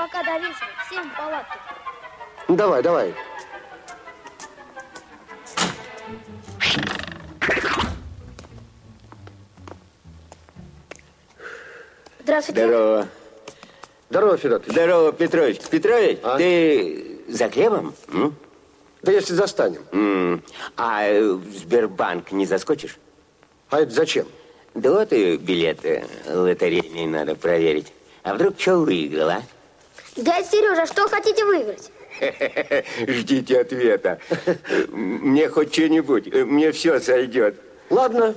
пока до вечера всем палатки. Давай, давай. Здравствуйте. Здорово. Здорово, Федотович. Здорово, Петрович. Петрович, А? ты за хлебом? Да если застанем. А в Сбербанк не заскочишь? А это зачем? Да вот и билеты лотерейные надо проверить. А вдруг что выиграл, а? Дядя Сережа, что хотите выиграть? Ждите ответа. Мне хоть что-нибудь, мне все сойдет. Ладно.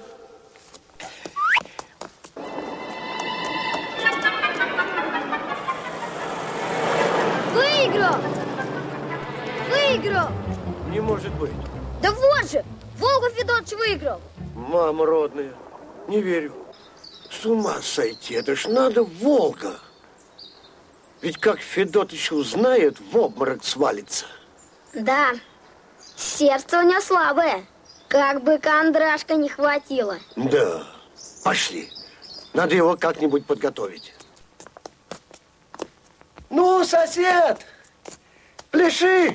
Выиграл! Выиграл! Не может быть. Да вот же! Волгу Федотович выиграл! Мама родная, не верю. С ума сойти, это ж надо Волга. Ведь как Федотыч узнает, в обморок свалится. Да, сердце у него слабое. Как бы Кондрашка не хватило. Да, пошли. Надо его как-нибудь подготовить. Ну, сосед, пляши.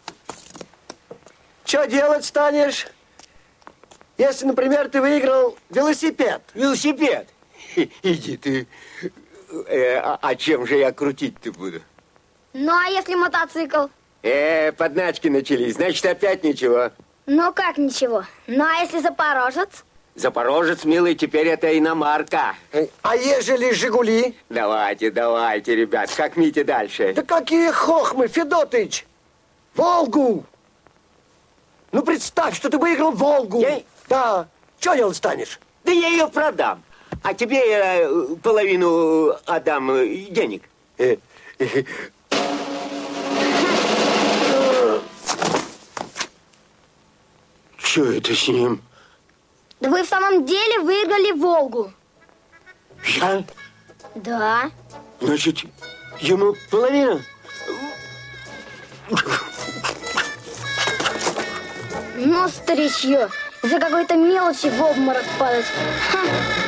Что делать станешь, если, например, ты выиграл велосипед? Велосипед? Иди ты. А чем же я крутить-то буду? Ну, а если мотоцикл? Подначки начались, значит, опять ничего. Ну, как ничего. Ну, а если Запорожец? Запорожец, милый, теперь это иномарка. А ежели Жигули? Давайте, давайте, ребят, хохмите дальше. Да какие хохмы, Федотыч! Волгу! Ну, представь, что ты выиграл Волгу. Я? Да. Что делать станешь? Да я ее продам. А тебе я половину отдам денег. Что это с ним? Да вы в самом деле выиграли Волгу. Я? Да. Значит, ему половина? Ну, старичье, за какой-то мелочи в обморок падать. Ха.